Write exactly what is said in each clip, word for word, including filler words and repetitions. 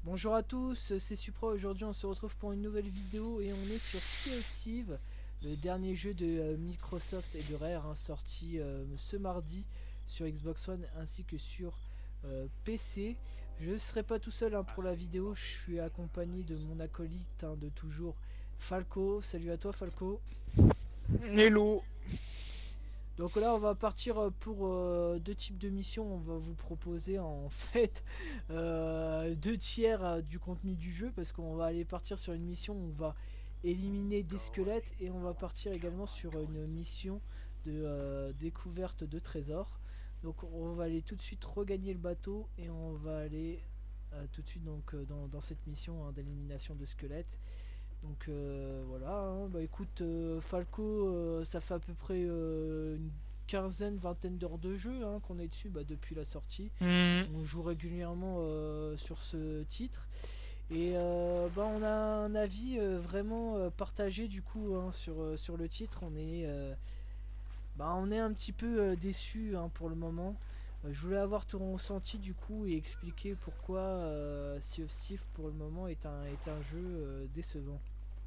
Bonjour à tous, c'est Supra. Aujourd'hui on se retrouve pour une nouvelle vidéo et on est sur Sea of Thieves, le dernier jeu de euh, Microsoft et de Rare, hein, sorti euh, ce mardi sur Xbox One ainsi que sur euh, P C. Je ne serai pas tout seul, hein, pour la vidéo, je suis accompagné de mon acolyte, hein, de toujours, Falco. Salut à toi Falco. Hello. Donc là on va partir euh, pour euh, deux types de missions. On va vous proposer en fait euh, deux tiers euh, du contenu du jeu, parce qu'on va aller partir sur une mission où on va éliminer des squelettes, et on va partir également sur une mission de euh, découverte de trésors. Donc on va aller tout de suite regagner le bateau et on va aller euh, tout de suite donc euh, dans, dans cette mission, hein, d'élimination de squelettes. Donc euh, voilà, hein. Bah écoute, euh, Falco, euh, ça fait à peu près euh, une quinzaine, vingtaine d'heures de jeu, hein, qu'on est dessus, bah, depuis la sortie. Hmm. On joue régulièrement euh, sur ce titre. Et euh, bah, on a un avis euh, vraiment euh, partagé du coup, hein, sur, euh, sur le titre. On est, euh, bah, on est un petit peu euh, déçu, hein, pour le moment. Euh, je voulais avoir ton ressenti du coup et expliquer pourquoi euh, Sea of Thieves pour le moment est un, est un jeu euh, décevant.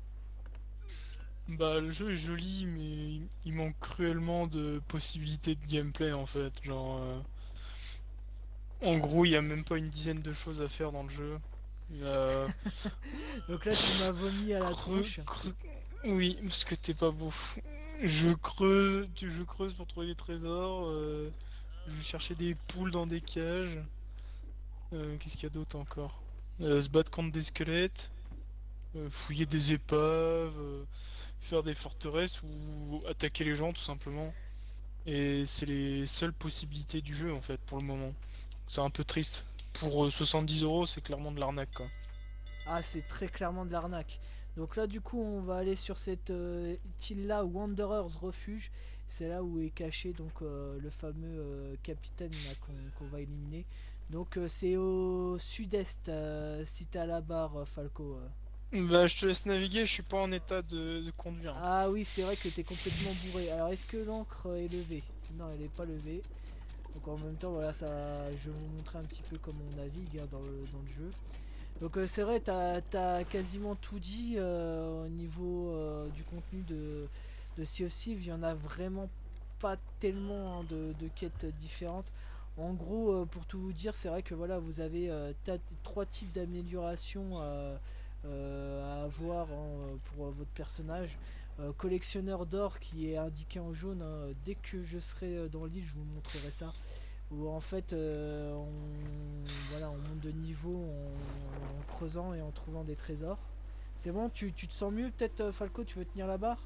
Bah, le jeu est joli, mais il il manque cruellement de possibilités de gameplay en fait. Genre, euh, en gros, il y a même pas une dizaine de choses à faire dans le jeu. Il y a Donc là, tu m'as vomi à la creux, tronche. creux. Oui, parce que t'es pas beau. Je creuse, je creuse pour trouver des trésors. euh, je vais chercher des poules dans des cages. Euh, qu'est-ce qu'il y a d'autre encore? Euh, se battre contre des squelettes. Euh, fouiller des épaves. euh, faire des forteresses ou attaquer les gens tout simplement. Et c'est les seules possibilités du jeu en fait pour le moment. C'est un peu triste. Pour euh, soixante-dix euros, c'est clairement de l'arnaque quoi. Ah, c'est très clairement de l'arnaque. Donc là, du coup, on va aller sur cette euh, île-là, Wanderer's Refuge. C'est là où est caché donc euh, le fameux euh, capitaine là, qu'on qu'on va éliminer. Donc euh, c'est au sud-est, euh, si t'es à la barre, euh, Falco. euh. Bah je te laisse naviguer, je suis pas en état de, de conduire. Ah oui, c'est vrai que t'es complètement bourré. Alors, est-ce que l'encre est levée? Non, elle est pas levée. Donc en même temps, voilà, ça, je vais vous montrer un petit peu comment on navigue, hein, dans le, dans le jeu. Donc euh, c'est vrai, t'as as quasiment tout dit euh, au niveau euh, du contenu de, de Sea of Thieves. Il y en a vraiment pas tellement, hein, de, de quêtes différentes. En gros, euh, pour tout vous dire, c'est vrai que voilà, vous avez euh, trois types d'améliorations euh, euh, à avoir, hein, pour euh, votre personnage. Euh, collectionneur d'or qui est indiqué en jaune, hein. Dès que je serai euh, dans l'île, je vous montrerai ça, où en fait euh, on, voilà, on monte de niveau en, en creusant et en trouvant des trésors. C'est bon, tu, tu te sens mieux peut-être, euh, Falco, tu veux tenir la barre?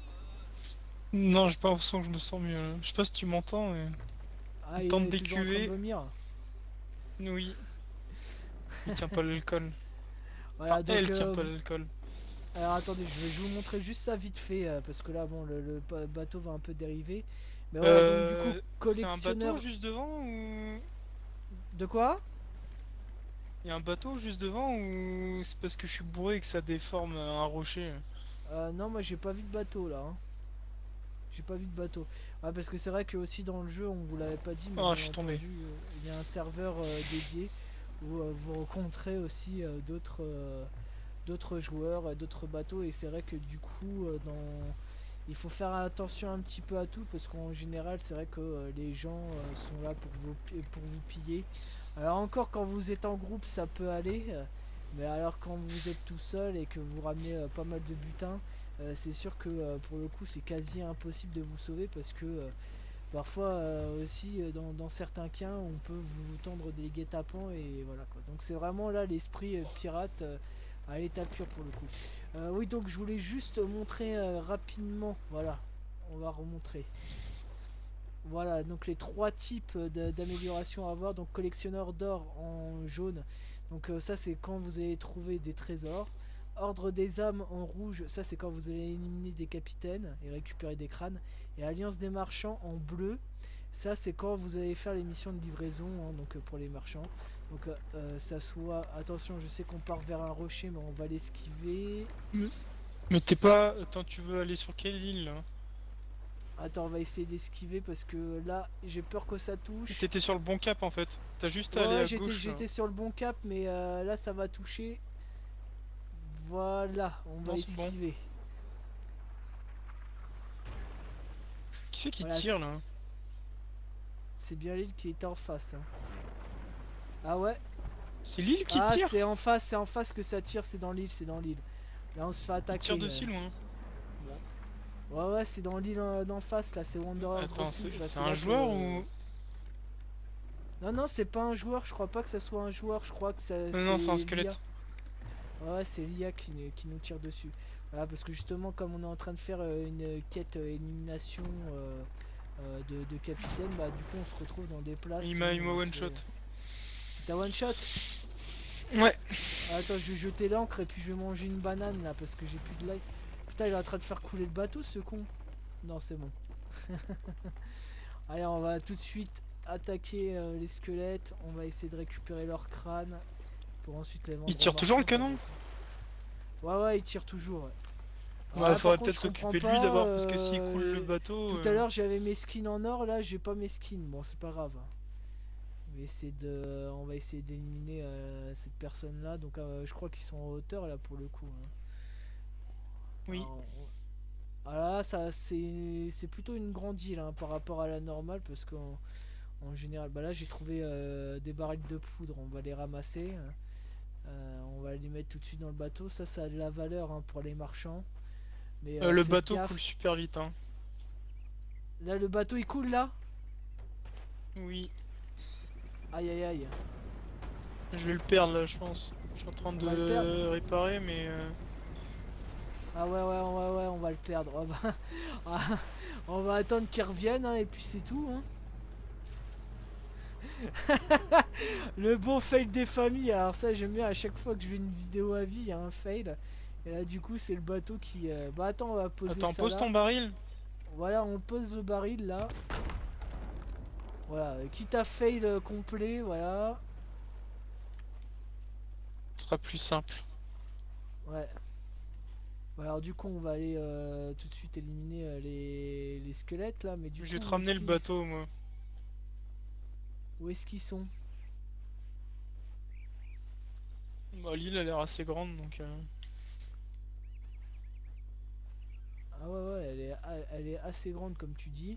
Non, j'ai pas l'impression que je me sens mieux là. Je sais pas si tu m'entends, mais Ah, il il tente est toujours en train de d'écuer. vomir. Oui, il tient pas l'alcool. Enfin, Voilà, donc elle tient euh, pas l'alcool. alors attendez, je vais je vais vous montrer juste ça vite fait, euh, parce que là bon, le, le bateau va un peu dériver. Mais voilà, donc du coup, Euh, c'est un bateau collectionneur juste devant ou de quoi? il y a un bateau juste devant ou c'est parce que je suis bourré que ça déforme un rocher? Euh, non, moi j'ai pas vu de bateau là, hein. J'ai pas vu de bateau. Ouais, parce que c'est vrai que aussi dans le jeu, on vous l'avait pas dit, mais Oh, je bien suis tombé. entendu, euh, il y a un serveur euh, dédié où euh, vous rencontrez aussi euh, d'autres euh, d'autres joueurs, euh, d'autres bateaux. Et c'est vrai que du coup, euh, dans... il faut faire attention un petit peu à tout, parce qu'en général, c'est vrai que euh, les gens euh, sont là pour vous, pour vous piller. Alors encore, quand vous êtes en groupe, ça peut aller. euh, Mais alors quand vous êtes tout seul et que vous ramenez euh, pas mal de butin, euh, c'est sûr que euh, pour le coup c'est quasi impossible de vous sauver, parce que euh, parfois euh, aussi euh, dans, dans certains cas on peut vous tendre des guet-apens, et voilà quoi. Donc c'est vraiment là l'esprit euh, pirate euh, à l'état pur pour le coup. Euh, oui, donc je voulais juste montrer euh, rapidement, voilà, on va remontrer. Voilà, donc les trois types d'amélioration à avoir. Donc collectionneur d'or en jaune. Donc euh, ça c'est quand vous allez trouver des trésors. Ordre des âmes en rouge, ça c'est quand vous allez éliminer des capitaines et récupérer des crânes. Et alliance des marchands en bleu, ça c'est quand vous allez faire les missions de livraison, hein, donc euh, pour les marchands. Donc euh, euh, ça soit, attention, je sais qu'on part vers un rocher, mais on va l'esquiver. Mais, mais t'es pas. Attends, tu veux aller sur quelle île là? Attends, on va essayer d'esquiver parce que là, j'ai peur que ça touche. T'étais sur le bon cap en fait. T'as juste à Ouais, aller ouais, à j'étais, gauche là. j'étais sur le bon cap, mais euh, là, ça va toucher. Voilà, on va Non, c'est bon. esquiver. Qui c'est qui Voilà, tire là? c'est bien l'île qui était en face, hein. Ah ouais. C'est l'île qui Ah, tire? c'est en face, c'est en face que ça tire, c'est dans l'île, c'est dans l'île. Là, on se fait Il tire attaquer. de euh. si loin. Bon. Ouais, ouais, c'est dans l'île euh, d'en face, là, c'est Wanderer's Attends, Refuge, c'est là, c'est c'est un là joueur que... ou... Non, non, c'est pas un joueur, je crois pas que ça soit un joueur, je crois que ça, Non, c'est non, c'est un l'I A. squelette. Ouais, c'est l'I A qui, qui nous tire dessus. Voilà, parce que justement, comme on est en train de faire euh, une quête euh, élimination euh, euh, de, de capitaine, bah du coup on se retrouve dans des Il places où m'a il m'a on one se shot. fait... T'as one shot? Ouais. Ah, attends, je vais jeter l'encre et puis je vais manger une banane là parce que j'ai plus de life. Putain, il est en train de faire couler le bateau ce con. Non, c'est bon. Allez, on va tout de suite attaquer euh, les squelettes. On va essayer de récupérer leur crâne pour ensuite les Il vendre aux tire toujours le marchands. Ça va canon? être- Ouais, ouais, il tire toujours. Ouais. Alors Bah, là, par faudrait contre, peut-être je comprends s'occuper de lui pas. d'abord, parce que s'il coule le euh, bateau... Tout à euh, l'heure, j'avais mes skins en or. Là, j'ai pas mes skins. Bon, c'est pas grave. On va essayer de, on va essayer d'éliminer euh, cette personne-là. Donc, euh, je crois qu'ils sont en hauteur là pour le coup, hein. Oui. Alors, on- ah là, ça, c'est, c'est plutôt une grande île hein, par rapport à la normale parce qu'en en général, bah là, j'ai trouvé euh, des barils de poudre. On va les ramasser. Euh, on va les mettre tout de suite dans le bateau. Ça, ça a de la valeur hein, pour les marchands. Mais Euh, euh, le faites bateau coule gaffe. super vite, hein. Là, le bateau il coule là. Oui. Aïe aïe aïe. Je vais le perdre là, je pense. Je suis en train On va le perdre. de réparer, mais... euh, Ah ouais ouais ouais ouais on va le perdre. On va, ah, on va attendre qu'il revienne hein, et puis c'est tout hein. Le bon fail des familles. Alors ça j'aime bien à chaque fois que je fais une vidéo à vie il y a un fail. Et là du coup c'est le bateau qui... euh, Bah attends on va poser Attends, ça pose ton là. baril. Voilà on pose le baril là. Voilà euh, quitte à fail euh, complet voilà. Ce sera plus simple. Ouais. Bon, alors du coup on va aller euh, tout de suite éliminer euh, les... les squelettes là. Mais du Je coup vais te où est-ce ramener le qu'ils bateau, moi. où est-ce qu'ils sont? Bah, l'île a l'air assez grande, donc... euh, Ah ouais ouais elle est, a- elle est assez grande comme tu dis.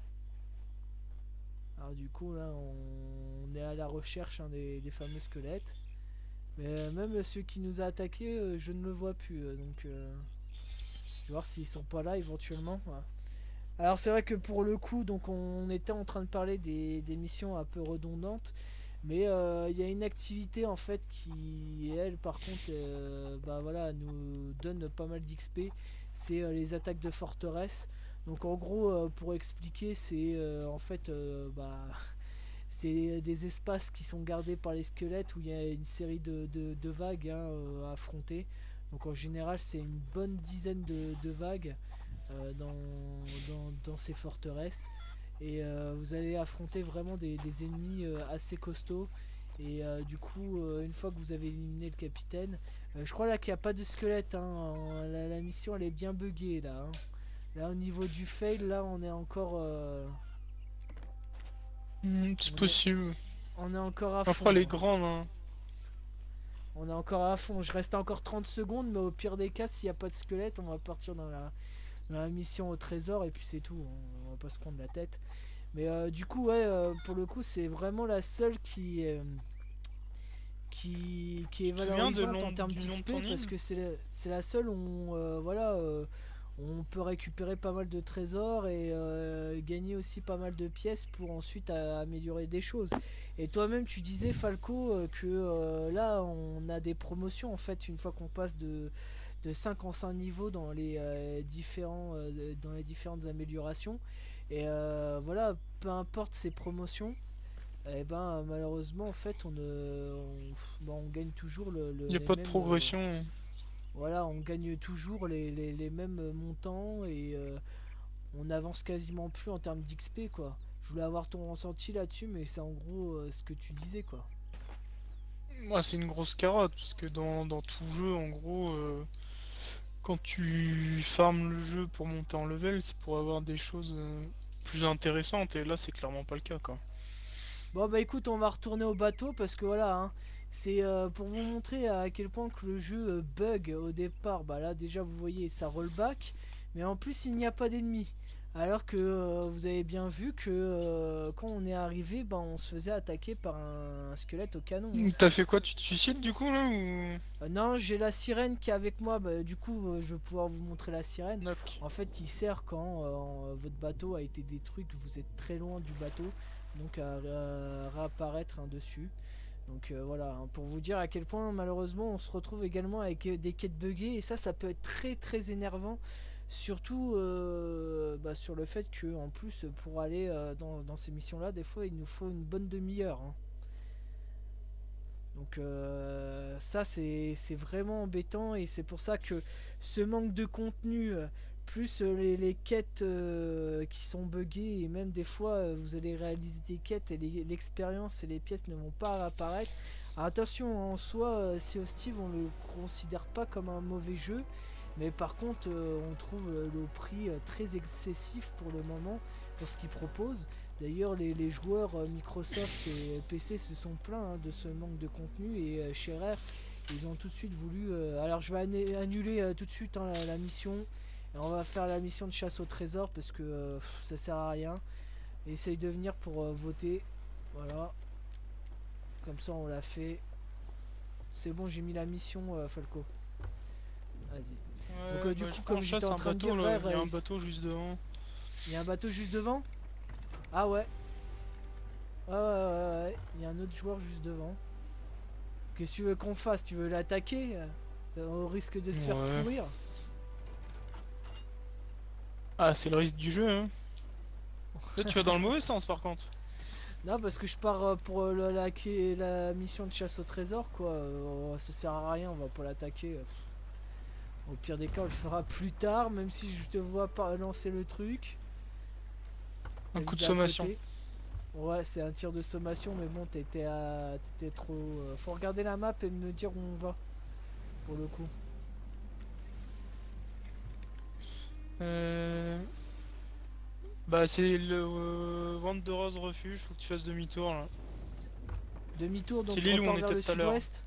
Alors du coup là on, on est à la recherche hein, des, des fameux squelettes. Mais euh, même ceux qui nous a attaqués euh, je ne le vois plus euh, donc euh, je vais voir s'ils sont pas là éventuellement. Ouais. Alors c'est vrai que pour le coup donc on était en train de parler des, des missions un peu redondantes. Mais euh, il y a une activité en fait qui elle par contre euh, bah voilà nous donne pas mal d'X P. C'est euh, les attaques de forteresse. Donc en gros euh, pour expliquer c'est euh, en fait euh, bah c'est des espaces qui sont gardés par les squelettes où il y a une série de, de- de vagues hein, euh, à affronter. Donc en général c'est une bonne dizaine de, de vagues euh, dans, dans, dans ces forteresses. Et euh, vous allez affronter vraiment des, des ennemis euh, assez costauds. Et euh, du coup, euh, une fois que vous avez éliminé le capitaine, euh, je crois là qu'il n'y a pas de squelette, hein, en- la, la mission elle est bien buggée là, hein. Là au niveau du fail, là on est encore, euh, hmm, c'est on est, possible. on est encore à Après, elle est fond, hein. grande, hein. On est encore à fond. Je reste encore trente secondes, mais au pire des cas, s'il n'y a pas de squelette, on va partir dans la, dans la mission au trésor et puis c'est tout. On, on va pas se prendre la tête. Mais euh, du coup, ouais, euh, pour le coup, c'est vraiment la seule qui, euh, qui, qui est Tu te souviens de valorisante nom, en termes du nom de d'X P ton parce île? que c'est la, c'est la seule où on, euh, voilà, euh, on peut récupérer pas mal de trésors et euh, gagner aussi pas mal de pièces pour ensuite euh, améliorer des choses. Et toi-même, tu disais, Falco, euh, que euh, là, on a des promotions en fait une fois qu'on passe de, de cinq en cinq niveaux dans les, euh, différents, euh, dans les différentes améliorations. Et euh, voilà, peu importe ces promotions, et ben malheureusement en fait on, ne, on, bah, on gagne toujours le, Il le- n'y a les pas de mêmes euh, progression. voilà on gagne toujours les, les, les mêmes montants et euh, on avance quasiment plus en termes d'X P quoi. Je voulais avoir ton ressenti là-dessus mais c'est en gros euh, ce que tu disais quoi. Moi, c'est une grosse carotte, parce que dans, dans tout jeu, en gros, euh, quand tu farmes le jeu pour monter en level, c'est pour avoir des choses euh, plus intéressantes, et là c'est clairement pas le cas quoi. Bon bah écoute, on va retourner au bateau parce que voilà, hein, c'est euh, pour vous montrer à quel point que le jeu euh, bug au départ. Bah là déjà vous voyez ça rollback, mais en plus il n'y a pas d'ennemis. Alors que euh, vous avez bien vu que euh, quand on est arrivé, bah on se faisait attaquer par un, squelette au canon, hein. T'as fait quoi? Tu te suicides du coup là ou... Euh, non, j'ai la sirène qui est avec moi, bah, du coup euh, je vais pouvoir vous montrer la sirène. Ok. En fait qui sert quand euh, votre bateau a été détruit, que vous êtes très loin du bateau, donc à, à réapparaître hein, dessus. Donc euh, voilà, hein, pour vous dire à quel point malheureusement on se retrouve également avec euh, des quêtes buggées et ça ça peut être très très énervant. Surtout euh, bah, sur le fait que en plus pour aller euh, dans, dans ces missions là des fois il nous faut une bonne demi-heure, hein. Donc euh, ça c'est c'est vraiment embêtant et c'est pour ça que ce manque de contenu euh, plus euh, les, les quêtes euh, qui sont buggées et même des fois euh, vous allez réaliser des quêtes et les- l'expérience et les pièces ne vont pas apparaître. Alors, attention en soi euh, Sea of Thieves on le considère pas comme un mauvais jeu, mais par contre euh, on trouve euh, le prix euh, très excessif pour le moment pour ce qu'il propose. D'ailleurs, les, les joueurs euh, Microsoft et P C se sont plaints hein, de ce manque de contenu et euh, chez Rare, ils ont tout de suite voulu. Euh, alors, je vais annu- annuler euh, tout de suite hein, la, la mission et on va faire la mission de chasse au trésor parce que euh, pff, ça sert à rien. Essaye de venir pour euh, voter. Voilà, comme ça on l'a fait. C'est bon, j'ai mis la mission, euh, Falco. Vas-y. Donc, Ouais, euh, du bah je coup, prends comme en j'étais chasse en un train de bateau dire, là, Rare, il y a euh, un il bateau juste devant. il y a un bateau juste devant. Ah ouais, ouais, ouais, ouais, ouais. Il y a un autre joueur juste devant. Qu'est-ce que tu veux qu'on fasse? Tu veux l'attaquer? Euh, Au risque de se faire Ouais. pourrir? Ah, c'est le risque du jeu, hein. Là, tu vas dans le mauvais sens par contre. Non, parce que je pars euh, pour euh, la, la, la mission de chasse au trésor, quoi. Euh, ça sert à rien, on va pas l'attaquer. Au pire des cas, on le fera plus tard, même si je te vois pas lancer le truc. Un T'as coup de visé à sommation. côté. Ouais, c'est un tir de sommation, mais bon, t'étais à... t'étais trop. euh, Faut regarder la map et me dire où on va, pour le coup. Euh... Bah, c'est le euh, Wanderer's Refuge, faut que tu fasses demi-tour là. Demi-tour, C'est donc je l'île où on repars vers était le tout à l'heure. sud-ouest.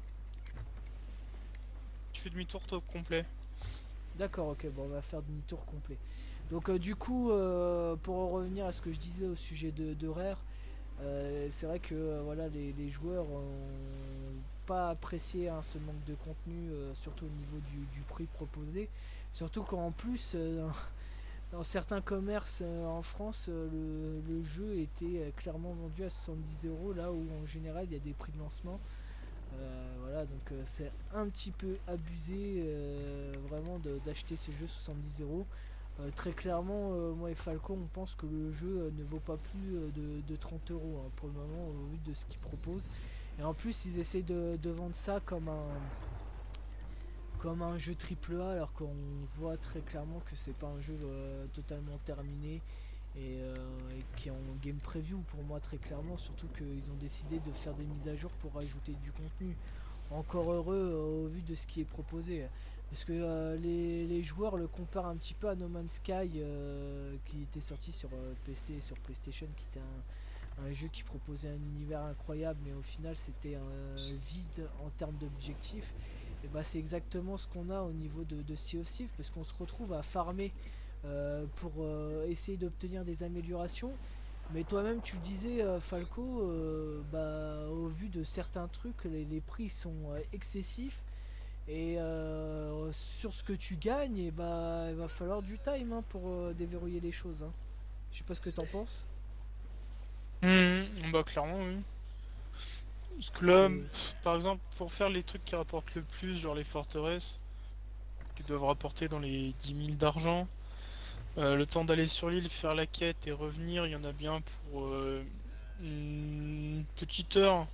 Tu fais demi-tour top complet. D'accord, ok, bon, on va faire demi-tour complet. Donc, euh, du coup, euh, pour en revenir à ce que je disais au sujet de, de Rare, euh, c'est vrai que euh, voilà, les, les joueurs ont pas apprécié hein, ce manque de contenu, euh, surtout au niveau du, du prix proposé. Surtout qu'en plus, euh, dans certains commerces euh, en France, euh, le, le jeu était euh, clairement vendu à soixante-dix euros, là où en général il y a des prix de lancement. Euh, voilà, donc euh, c'est un petit peu abusé euh, vraiment de- d'acheter ce jeu soixante-dix euros. Euh, très clairement, euh, moi et Falcon, on pense que le jeu euh, ne vaut pas plus euh, de, de trente euros hein, pour le moment, au vu de ce qu'ils proposent. Et en plus, ils essaient de, de vendre ça comme un, comme un jeu triple A, alors qu'on voit très clairement que c'est pas un jeu euh, totalement terminé et, euh, et qui est en game preview pour moi très clairement, surtout qu'ils ont décidé de faire des mises à jour pour rajouter du contenu. Encore heureux euh, au vu de ce qui est proposé. Parce que euh, les, les joueurs le comparent un petit peu à No Man's Sky euh, qui était sorti sur euh, P C et sur PlayStation, qui était un, un jeu qui proposait un univers incroyable, mais au final c'était un vide en termes d'objectifs. Et bah c'est exactement ce qu'on a au niveau de, de Sea of Thieves, parce qu'on se retrouve à farmer euh, pour euh, essayer d'obtenir des améliorations. Mais toi-même, tu disais, euh, Falco, euh, bah, au vu de certains trucs, les, les prix sont euh, excessifs. Et euh, sur ce que tu gagnes, et bah, il va falloir du time hein, pour euh, déverrouiller les choses, hein. Je sais pas ce que t'en penses. Mhm, bah, clairement, oui. Parce que là, C'est. pff, par exemple, pour faire les trucs qui rapportent le plus, genre les forteresses, qui doivent rapporter dans les dix mille d'argent, euh, le temps d'aller sur l'île, faire la quête et revenir, il y en a bien pour euh, une petite heure.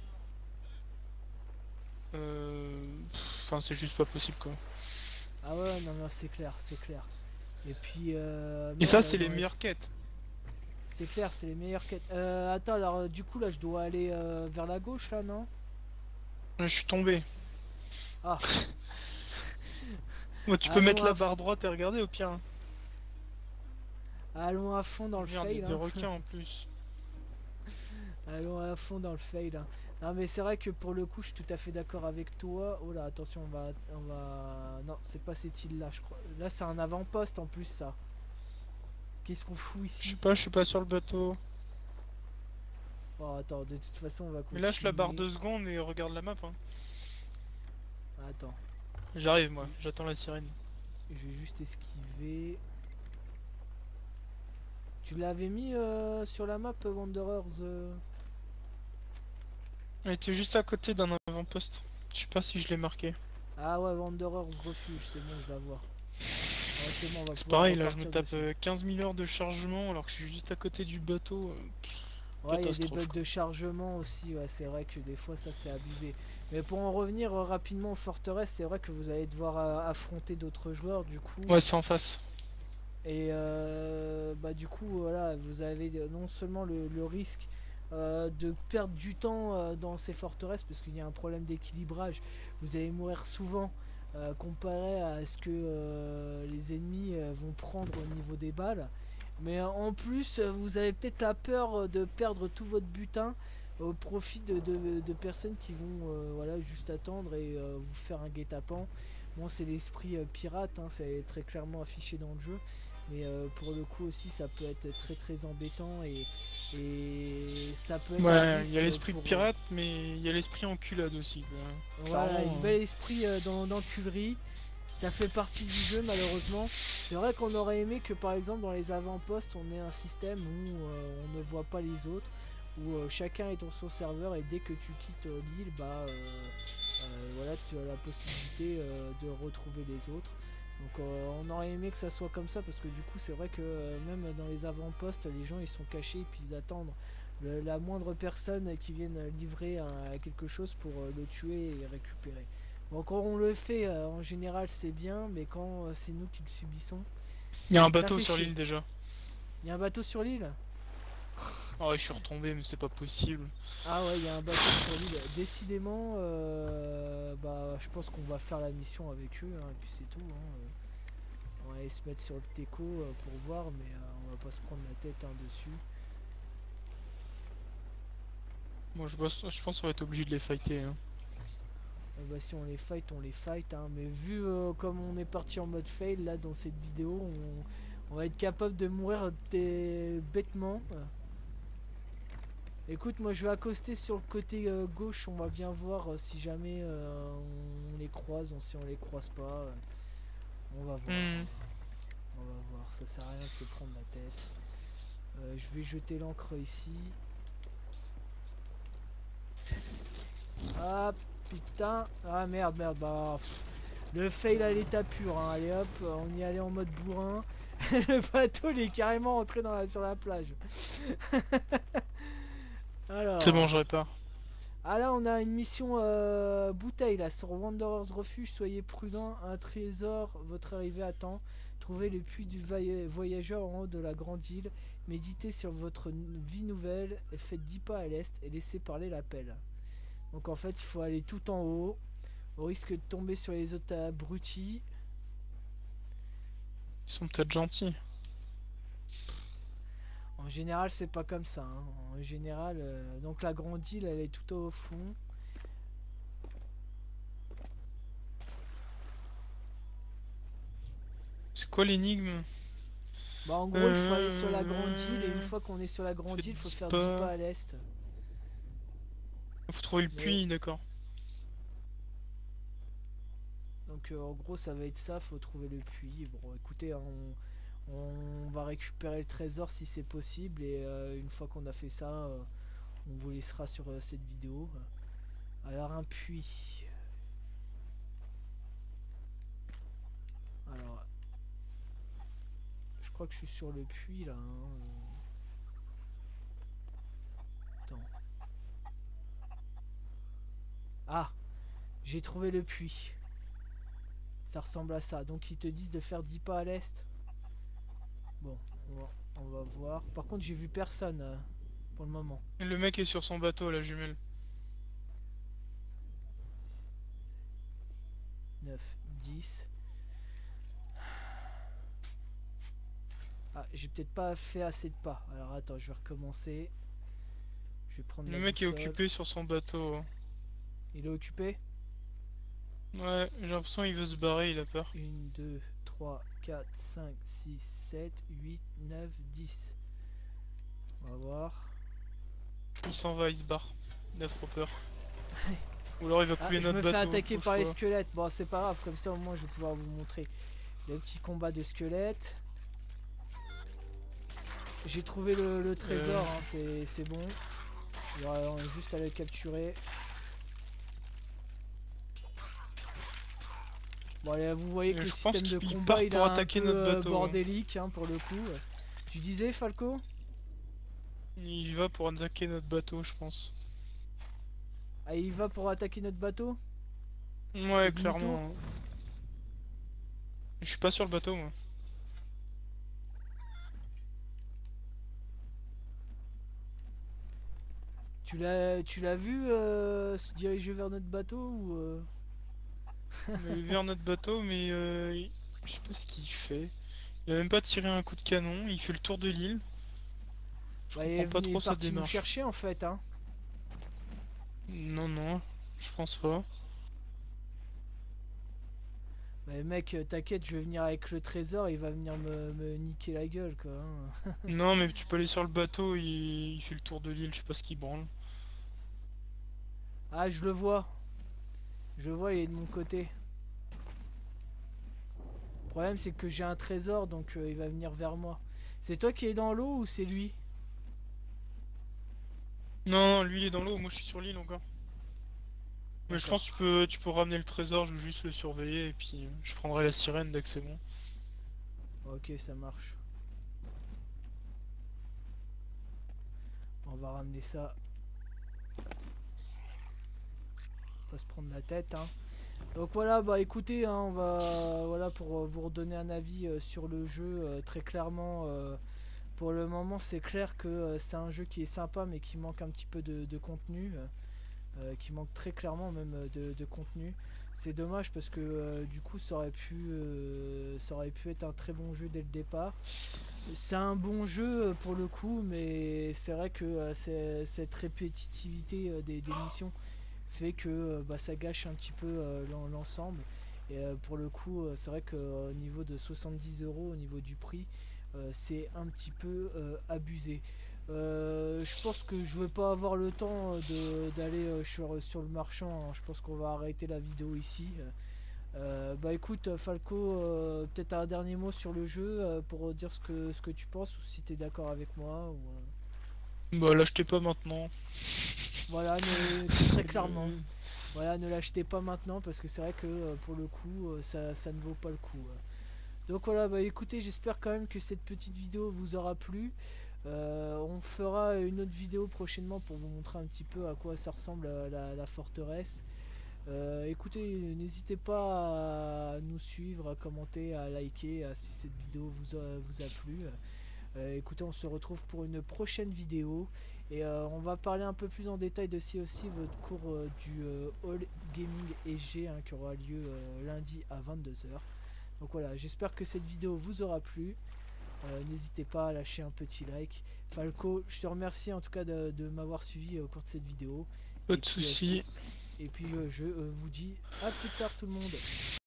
Euh, pff, Enfin, c'est juste pas possible, quoi. Ah ouais, non, non, c'est clair, c'est clair. Et puis, euh, Et ça, même c'est les dans les. meilleures quêtes. C'est clair, c'est les meilleures quêtes. Euh, attends, alors euh, du coup, là, je dois aller euh, vers la gauche, là, non? Je suis tombé. Ah, Moi, tu peux Allons mettre à, la f- barre droite et regarder au pire. Hein. allons à fond dans le Merde, il y a fail. des Hein. requins en plus. Allons à fond dans le fail. Hein. Non mais c'est vrai que pour le coup je suis tout à fait d'accord avec toi. Oh là attention on va on va. Non c'est pas cette île là je crois. Là c'est un avant-poste en plus ça. Qu'est-ce qu'on fout Je sais ici? pas, je suis pas sur le bateau. Oh attends de toute façon on va Mais lâche la barre continuer. deux secondes et regarde la map. Hein. Attends. J'arrive moi, j'attends la sirène. Je vais juste esquiver. Tu l'avais mis euh, sur la map Wanderers euh Elle était juste à côté d'un avant-poste. Je sais pas si je l'ai marqué. Ah ouais Wanderers refuge c'est bon je la vois. Ouais c'est bon on va C'est pouvoir pareil, là je me repartir tape dessus. euh, quinze mille heures de chargement alors que je suis juste à côté du bateau. euh, Ouais, il y a des bugs Catastrophe quoi. de chargement aussi, ouais, c'est vrai que des fois ça c'est abusé. Mais pour en revenir euh, rapidement aux forteresses, c'est vrai que vous allez devoir euh, affronter d'autres joueurs du coup. Ouais, c'est en face. Et euh, bah du coup voilà, vous avez euh, non seulement le, le risque euh, de perdre du temps euh, dans ces forteresses parce qu'il y a un problème d'équilibrage. Vous allez mourir souvent euh, comparé à ce que euh, les ennemis euh, vont prendre au niveau des balles. Mais euh, en plus, euh, vous avez peut-être la peur euh, de perdre tout votre butin au profit de, de- de personnes qui vont euh, voilà, juste attendre et euh, vous faire un guet-apens. Bon, c'est l'esprit euh, pirate, hein, c'est très clairement affiché dans le jeu. Mais euh, pour le coup aussi, ça peut être très très embêtant et, et ça peut être un Ouais, il y a risque l'esprit pour... euh, pirate, mais il y a l'esprit enculade aussi. Quoi. voilà, une Clairement. euh, belle esprit euh, dans d'enculerie. Ça fait partie du jeu malheureusement. C'est vrai qu'on aurait aimé que par exemple dans les avant-postes on ait un système où euh, on ne voit pas les autres, où euh, chacun est dans son serveur et dès que tu quittes euh, l'île, bah euh, euh, voilà, tu as la possibilité euh, de retrouver les autres. Donc euh, on aurait aimé que ça soit comme ça parce que du coup c'est vrai que euh, même dans les avant-postes les gens ils sont cachés et puis ils attendent le- la moindre personne qui vienne livrer un- quelque chose pour euh, le tuer et récupérer. Bon, quand on le fait, euh, en général, c'est bien, mais quand euh, c'est nous qui le subissons, Il y a un ça bateau fait sur chier. l'île déjà. Il y a un bateau sur l'île? Oh, ouais, je suis retombé, mais c'est pas possible. Ah ouais, il y a un bateau sur l'île. Décidément, euh, bah, je pense qu'on va faire la mission avec eux, hein, et puis c'est tout. Hein, euh. On va aller se mettre sur le teco euh, pour voir, mais euh, on va pas se prendre la tête hein, dessus. Moi, je, bosse- je pense qu'on va être obligé de les fighter. Hein. Euh, bah, si on les fight, on les fight. Hein, mais vu euh, comme on est parti en mode fail là dans cette vidéo, on, on va être capable de mourir des... bêtement. Écoute, moi je vais accoster sur le côté euh, gauche, on va bien voir euh, si jamais euh, on les croise, on, si on les croise pas, euh, on va voir. Hmm. On va voir, ça sert à rien de se prendre la tête. Euh, je vais jeter l'encre ici. Ah putain, ah merde, merde, bah pff, le fail à l'état pur, hein. Allez hop, on y allait en mode bourrin. Le bateau il est carrément entré dans la, sur la plage. C'est bon, Alors. je répare. Ah là on a une mission euh, bouteille là sur Wanderer's Refuge, soyez prudent, un trésor, votre arrivée attend. Trouvez le puits du voyageur en haut de la grande île, méditez sur votre vie nouvelle, faites dix pas à l'est et laissez parler l'appel. Donc en fait il faut aller tout en haut, au risque de tomber sur les autres abrutis. Ils sont peut-être gentils. En général c'est pas comme ça, hein. En général, euh, donc la grande île elle est tout au fond. C'est quoi l'énigme? Bah en gros il faut aller sur la grande île et une euh... fois qu'on est sur la grande Faites île il faut dix faire dix pas pas. à l'est. Faut trouver le Mais puits, d'accord. donc euh, en gros ça va être ça, faut trouver le puits. Bon écoutez, hein, on, on va récupérer le trésor si c'est possible et euh, une fois qu'on a fait ça, euh, on vous laissera sur euh, cette vidéo. Alors un puits. Alors je crois que je suis sur le puits là. Hein. Attends. Ah, j'ai trouvé le puits. Ça ressemble à ça. Donc ils te disent de faire dix pas à l'est. Bon, on va, on va voir. Par contre j'ai vu personne euh, pour le moment. Le mec est sur son bateau, la jumelle. neuf, dix. Ah, j'ai peut-être pas fait assez de pas. Alors attends, je vais recommencer. Je vais prendre Le la mec est boussole. occupé sur son bateau, hein. Il est occupé? Ouais, j'ai l'impression qu'il veut se barrer, il a peur. un, deux, trois, quatre, cinq, six, sept, huit, neuf, dix. On va voir. Il s'en va, il se barre. Il a trop peur. Ou alors il va Ah, couler je notre me fais bateau, attaquer faut le par les choix. squelettes. Bon, c'est pas grave, comme ça au moins je vais pouvoir vous montrer le petit combat de squelettes. J'ai trouvé le, le Euh, trésor, hein, c'est bon. Il y aura juste à le capturer. Bon, allez, vous voyez que euh, le je pense système de qu'il combat part il est pour un attaquer peu notre euh, bateau, hein. bordélique hein, pour le coup. Tu disais, Falco? Il va pour attaquer notre bateau, je pense. Ah, il va pour attaquer notre bateau? Il fait Ouais, demi-tour? clairement. Je suis pas sur le bateau, moi. Tu l'as tu l'as vu euh, se diriger vers notre bateau ou euh Il est vers notre bateau, mais euh, il- je sais pas ce qu'il fait. Il a même pas tiré un coup de canon, il fait le tour de l'île. Je Bah, il est, comprends pas venu- il est trop sa parti nous démarche. chercher en fait, hein. Non, non, je pense pas. Bah, mec, euh, t'inquiète, je vais venir avec le trésor, il va venir me, me niquer la gueule quoi, hein. Non, mais tu peux aller sur le bateau, il, il fait le tour de l'île, je sais pas ce qu'il branle. Ah, je le vois. Je le vois, il est de mon côté. Le problème, c'est que j'ai un trésor, donc euh, il va venir vers moi. C'est toi qui es dans l'eau ou c'est lui? Non, non, lui il est dans l'eau, moi je suis sur l'île encore. Mais je pense D'accord. que tu peux, tu peux ramener le trésor, je vais juste le surveiller et puis euh, je prendrai la sirène dès que c'est bon. Ok, ça marche. On va ramener ça. Pas se prendre la tête, hein. Donc voilà, bah écoutez, hein, on va voilà pour euh, vous redonner un avis euh, sur le jeu euh, très clairement. Euh, pour le moment, c'est clair que euh, c'est un jeu qui est sympa, mais qui manque un petit peu de, de contenu, euh, qui manque très clairement même euh, de, de contenu. C'est dommage parce que euh, du coup, ça aurait pu, euh, ça aurait pu être un très bon jeu dès le départ. C'est un bon jeu euh, pour le coup, mais c'est vrai que euh, c'est- cette répétitivité euh, des, des missions fait que euh, bah, ça gâche un petit peu euh, l'en- l'ensemble. Et euh, pour le coup, euh, c'est vrai qu'au niveau de soixante-dix euros, au niveau du prix, euh, c'est un petit peu euh, abusé. Euh, je pense que je vais pas avoir le temps euh, de- d'aller euh, sur, sur le marchand, hein. Je pense qu'on va arrêter la vidéo ici. Euh, bah écoute Falco, euh, peut-être un dernier mot sur le jeu euh, pour dire ce que, ce que tu penses ou si tu es d'accord avec moi. Ou, euh, Bah l'achetez pas maintenant. Voilà, ne, très clairement. Euh, Voilà, ne l'achetez pas maintenant parce que c'est vrai que euh, pour le coup, euh, ça, ça ne vaut pas le coup. euh. Donc voilà, bah écoutez, j'espère quand même que cette petite vidéo vous aura plu. Euh, on fera une autre vidéo prochainement pour vous montrer un petit peu à quoi ça ressemble euh, la, la forteresse. Euh, écoutez, n'hésitez pas à nous suivre, à commenter, à liker euh, si cette vidéo vous a, vous a plu. Euh, écoutez, on se retrouve pour une prochaine vidéo et euh, on va parler un peu plus en détail de ci aussi votre cours euh, du euh, All Gaming E G hein, qui aura lieu euh, lundi à vingt-deux heures. Donc voilà, j'espère que cette vidéo vous aura plu. Euh, N'hésitez pas à lâcher un petit like. Falco, je te remercie en tout cas de, de m'avoir suivi au cours de cette vidéo. Pas Et de puis, euh, je, te- soucis. et puis euh, je euh, vous dis à plus tard tout le monde.